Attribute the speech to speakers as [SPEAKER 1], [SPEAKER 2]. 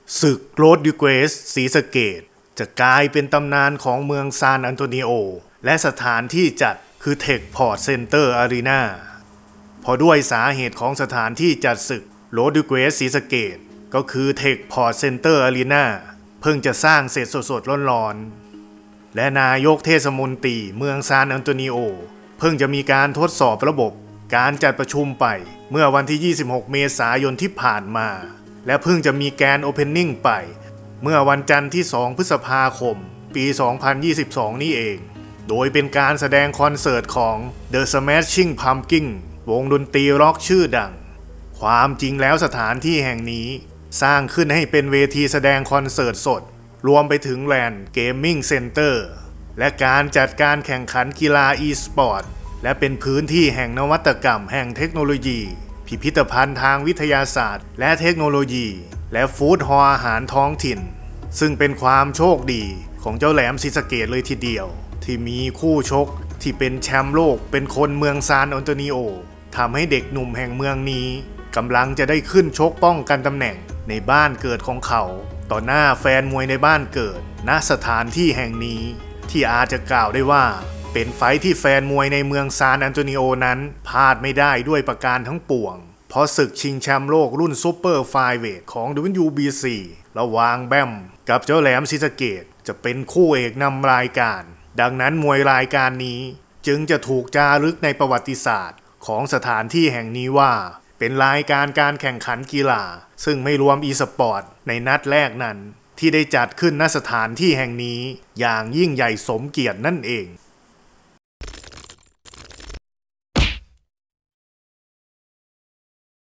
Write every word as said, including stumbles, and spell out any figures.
[SPEAKER 1] ศึกโรดดิเกรสศรีสะเกษจะกลายเป็นตำนานของเมืองซานอันโตนิโอและสถานที่จัดคือเทคพอร์ตเซ็นเตอร์อารีนาพอด้วยสาเหตุของสถานที่จัดศึกโรดดิเกรสศรีสะเกษก็คือเทคพอร์ตเซ็นเตอร์อารีนาเพิ่งจะสร้างเสร็จสดๆร้อนๆและนายกเทศมนตรีเมืองซานอันโตนิโอเพิ่งจะมีการทดสอบระบบการจัดประชุมไปเมื่อวันที่ยี่สิบหกเมษายนที่ผ่านมาและเพิ่งจะมีแกรนด์โอเพนนิ่งไปเมื่อวันจันทร์ที่สองพฤษภาคมปีสองพันยี่สิบสองนี่เองโดยเป็นการแสดงคอนเสิร์ตของ The Smashing Pumpkins วงดนตรีร็อกชื่อดังความจริงแล้วสถานที่แห่งนี้สร้างขึ้นให้เป็นเวทีแสดงคอนเสิร์ตสดรวมไปถึงแลนด์เกมมิ่งเซ็นเตอร์และการจัดการแข่งขันกีฬาอีสปอร์ตและเป็นพื้นที่แห่งนวัตกรรมแห่งเทคโนโลยีพิพิธภัณฑ์ทางวิทยาศาสตร์และเทคโนโลยีและฟู้ดฮอลล์อาหารท้องถิ่นซึ่งเป็นความโชคดีของเจ้าแหลมศรีสะเกษเลยทีเดียวที่มีคู่ชกที่เป็นแชมป์โลกเป็นคนเมืองซานอันโตนิโอทำให้เด็กหนุ่มแห่งเมืองนี้กำลังจะได้ขึ้นชกป้องกันตำแหน่งในบ้านเกิดของเขาต่อหน้าแฟนมวยในบ้านเกิดณสถานที่แห่งนี้ที่อาจจะกล่าวได้ว่าเป็นไฟท์ที่แฟนมวยในเมืองซานอันโตนิโอนั้นพลาดไม่ได้ด้วยประการทั้งปวงเพราะศึกชิงแชมป์โลกรุ่นซูเปอร์ไฟเวทของ ดับเบิลยู บี ซี ระหว่างแบมกับเจ้าแหลมศรีสะเกษจะเป็นคู่เอกนำรายการดังนั้นมวยรายการนี้จึงจะถูกจารึกในประวัติศาสตร์ของสถานที่แห่งนี้ว่าเป็นรายการการแข่งขันกีฬาซึ่งไม่รวมอีสปอร์ตในนัดแรกนั้นที่ได้จัดขึ้นณสถานที่แห่งนี้อย่างยิ่งใหญ่สมเกียรตินั่นเอง